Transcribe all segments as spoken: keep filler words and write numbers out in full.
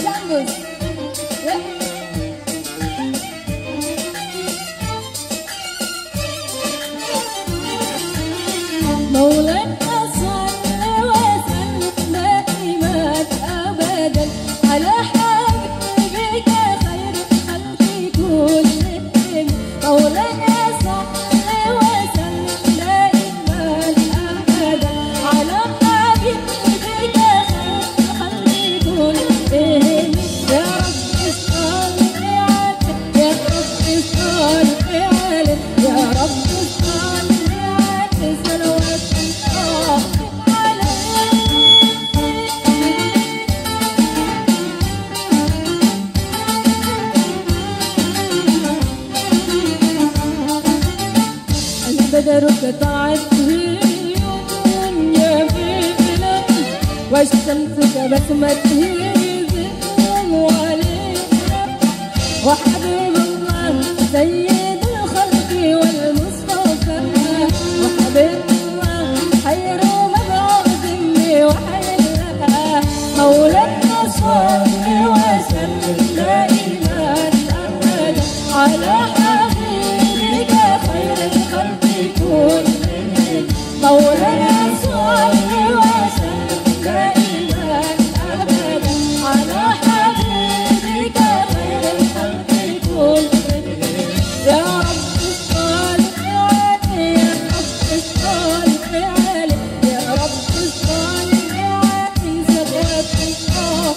Ambus. Ya. مولانا صل وسلم دائما ابدا على حبيبك خير الخلق كلهم. مولانا صل وسلم دائما ابدا على حبيبك خير الخلق كلهم. يا رب صل عليه يا رب صل عليه يا رب صل عليه صلوات الله عليه. البدر قطعت الدنيا في بلاد والشمس كبسمت ذكرهم علينا. وحبيب الله سيد الخلق والمصطفى وحبيب الله خير مبعوث وحيلها. مولانا صل وسلم دائما ابدا على حبيبك خير الخلق كلهم. مولانا صل وسلم دائما ابدا على حبيبك خير الخلق كلهم. يا رب صل عليه يا رب صل عليه يا رب صل عليه صلوات الله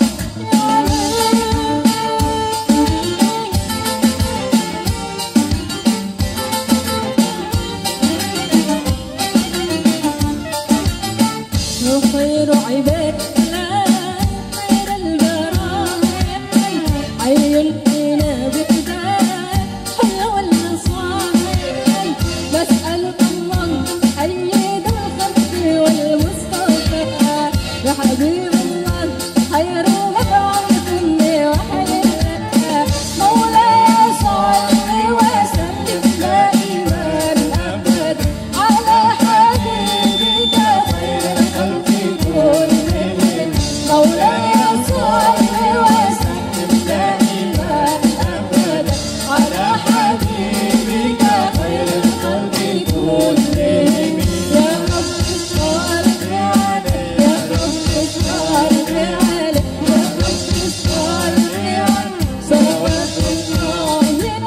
عليه. خير عباد الله خير البرايا حي فينا بقدام حلو النصائح. نسأل الله سيد الخلق والمصطفى يا حبيب الله خير مبعوث وحيلها. مولاي صل وسلم دائما ابدا على حبيبك خير الخلق كلهم. مولاي صل وسلم دائما ابدا على حبيبك خير الخلق كلهم. يا رب صل عليه يا رب صل عليه يا رب صل عليه صلوات الله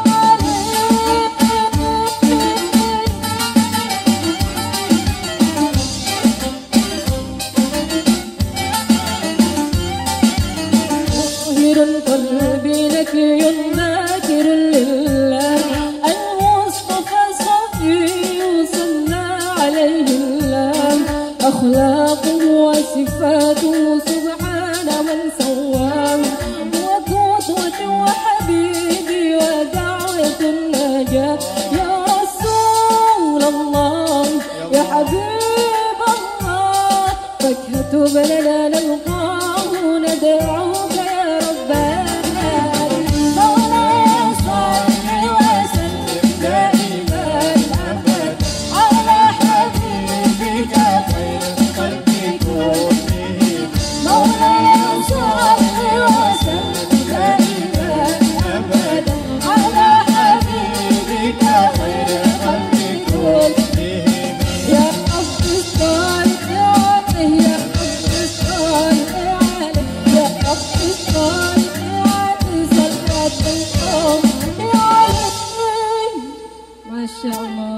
عليه. ظاهر القلب نكي ذاكر لله المصطفى صفي صلى عليه الله. أخلاقه وصفاته سبحان من سواه. وقدوة وحبيبي ودعوة النجاة. يا رسول الله يا حبيب الله فاكهة بلدنا نلقاه ندعوك يا ربنا. مولاي صل وسلم دائما ابدا على حبيبك خير الخلق كلهم. مولاي صل وسلم دائما ابدا على حبيبك خير الخلق كلهم. يا رب صل عليه يا رب صل عليه يا رب صل عليه صلوات الله عليه. ما شاء الله.